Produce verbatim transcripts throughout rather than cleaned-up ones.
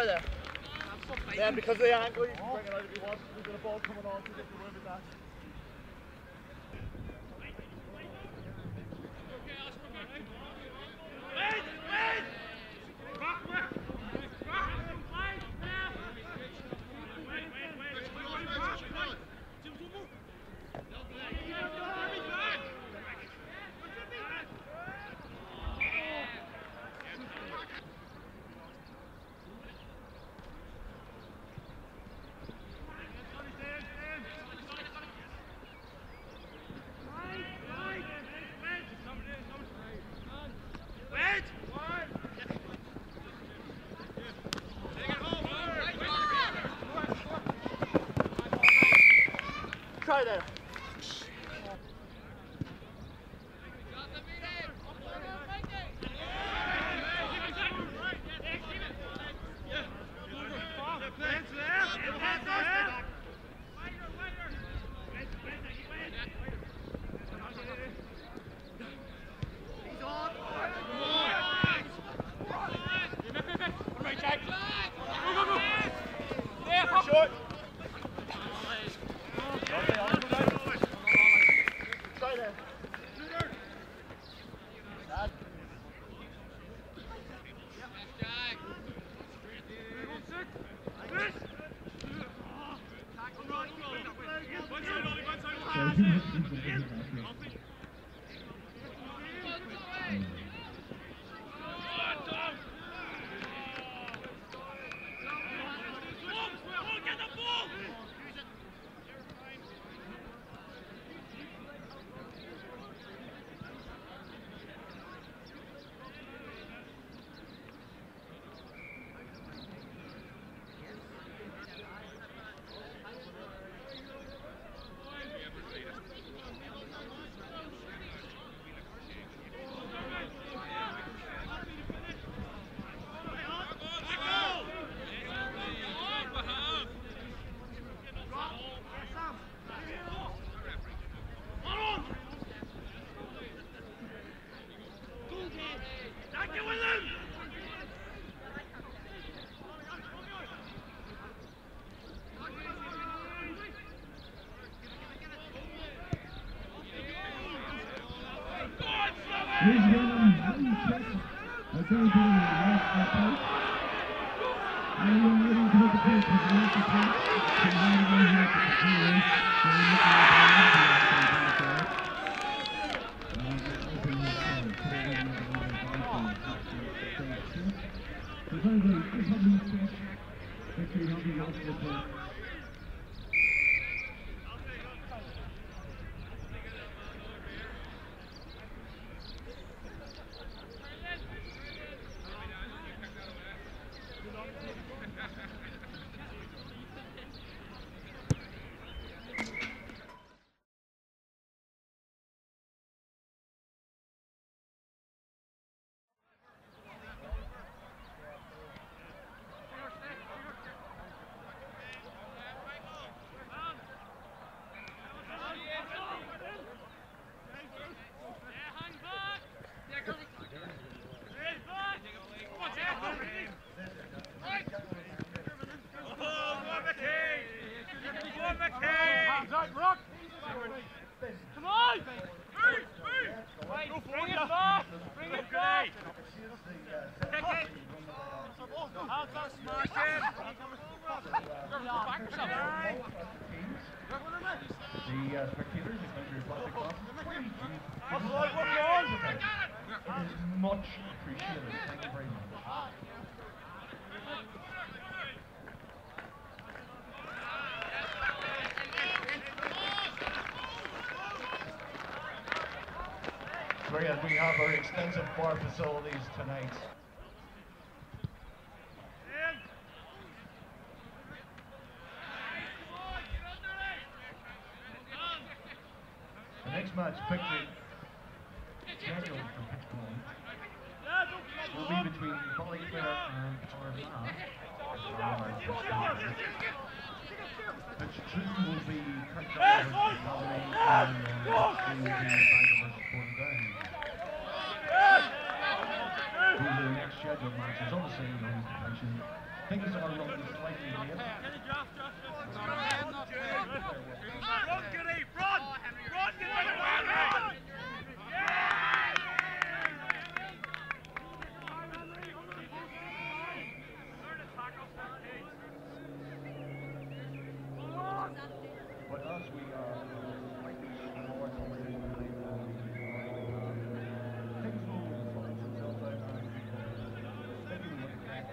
Try there. Then because of the angle, you can bring it out if you want. We've got a ball coming on, so you get the room with that. Try there. Short. Dungannon U eighteen has already been in the last place. And you're ready to look at this with the last place. So how do we have to continue? So we're looking at the so finally, this hobby stretch, victory hobby lost the point. The uh, spectators, if you're plastic glasses, it is much appreciated. Thank you very much. So yeah, we have our extensive bar facilities tonight. The next match pictured scheduled for pitch point will be between Ballyfair and Armagh. Pitch two will be Carrick versus Bally and pitch three will be Bangor versus Dungannon. These are the next scheduled matches. Obviously, you know, as mentioned, think it's our rugby slightly weird. Run, Giddy! Run! Run, Giddy! But us, we are slightly more competition than things will follow themselves out. Maybe we look at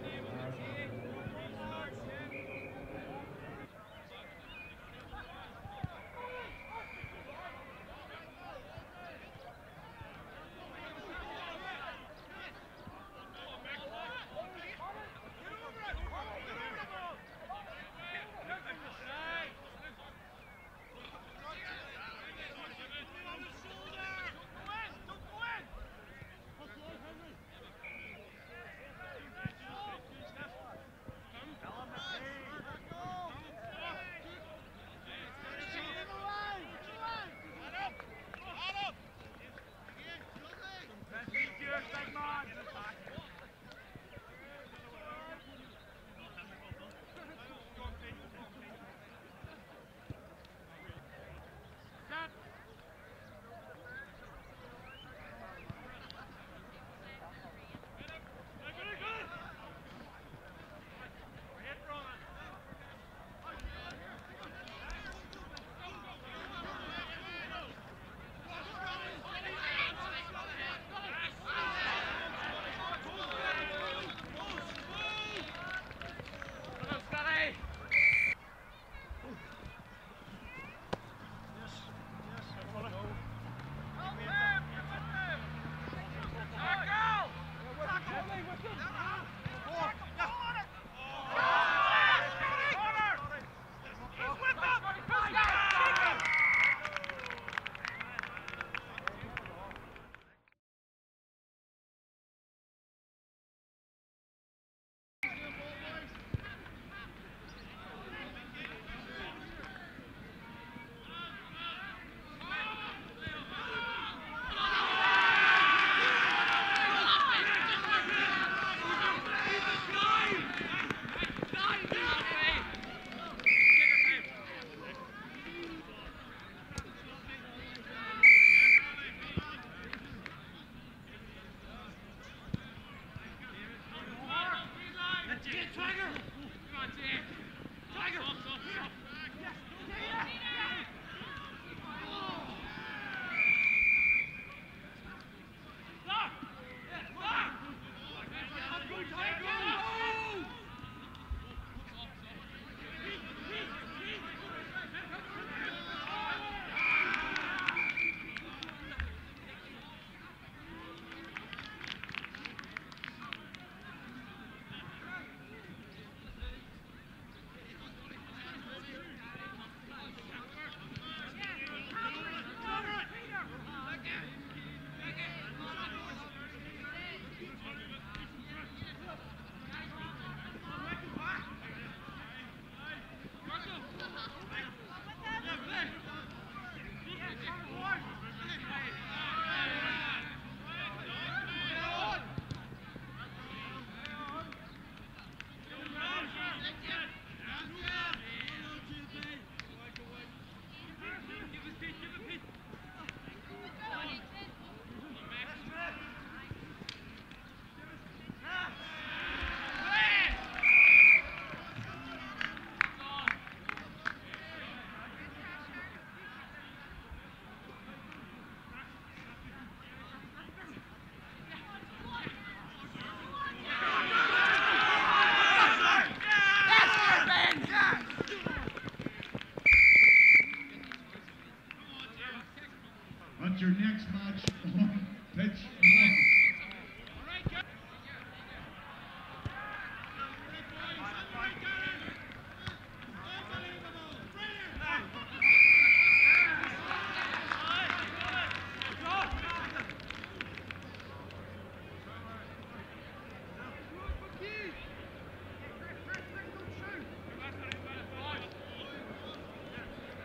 Your next match on pitch one.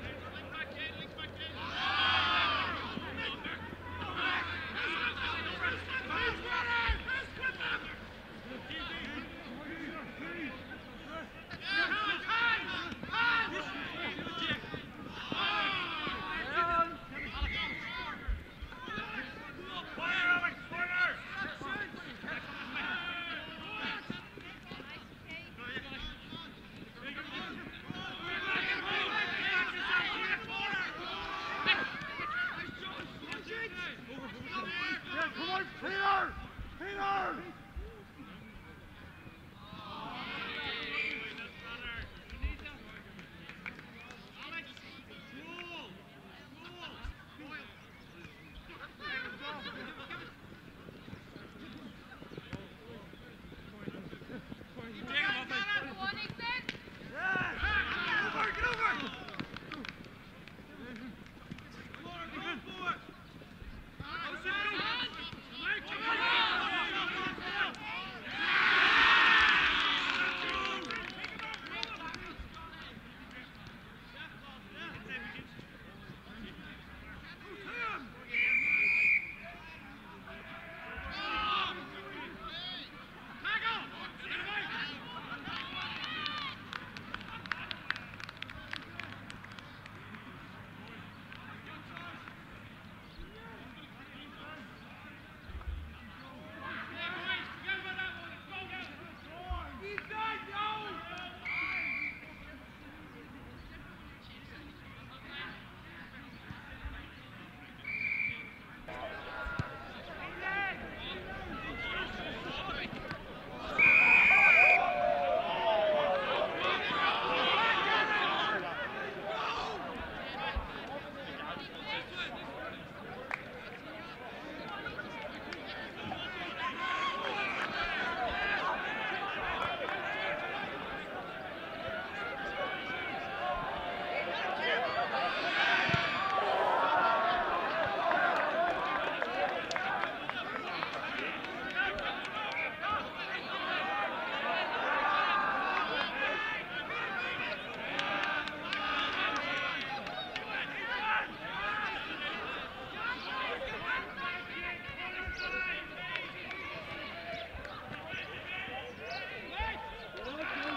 Run!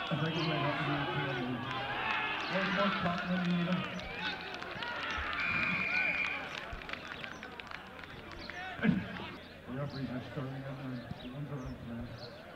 I think it's like up to the one more shot when you need it. The referees are stirring in there. The ones around there.